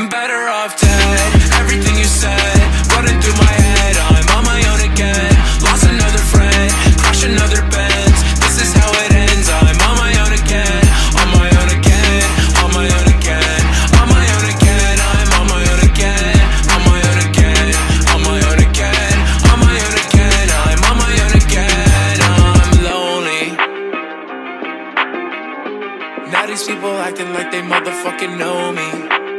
better off dead. Everything you said, running through my head. I'm on my own again, lost another friend, crash another Benz. This is how it ends. I'm on my own again, on my own again, on my own again, on my own again. I'm on my own again, on my own again, on my own again, on my own again. I'm on my own again. I'm lonely. Now these people acting like they motherfucking know me.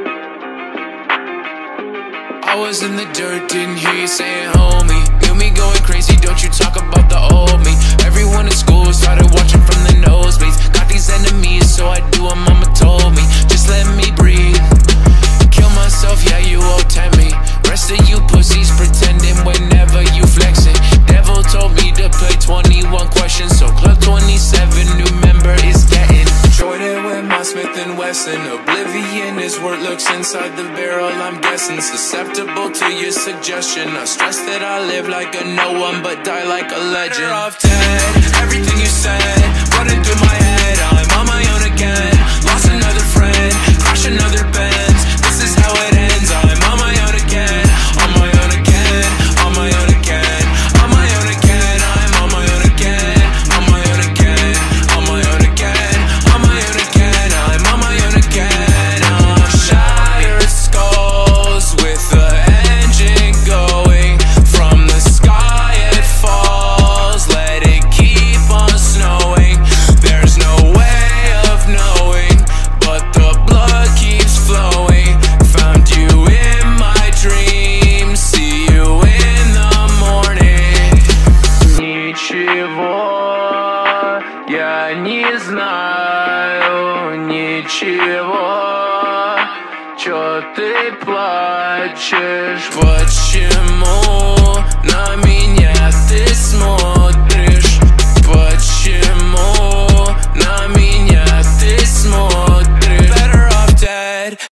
I was in the dirt, didn't hear you saying homie. Knew me going crazy, don't you talk about the old me. Everyone in school started watching from the nosebleeds. Got these enemies, so I do what mama told me. Just let me breathe. Kill myself, yeah, you all tempt me. Rest of you pussies pretending whenever you flexing. Devil told me to play 21 questions, so Club 27, new member is getting. Jordan with my Smith & Wesson. Oblivion is where it looks inside the barrel, I'm guessing. Susceptible to your suggestion. I stress that I live like a no one, but die like a legend. Better off dead, everything you said, running through my head. I'm on my own again, lost another friend, crash another Benz. This is how it ends. I'm on my own again, on my own again, on my own again, on my own again. I'm on my own again, on my own again, on my own again, on my own again. I'm on my own again. I'm shattered skulls with the engine going. From the sky it falls, let it keep on snowing. There's no way of knowing, but the blood keeps flowing. Found you in my dreams, see you in the morning. Ничего я не знаю, ничего. Чё ты плачешь, почему?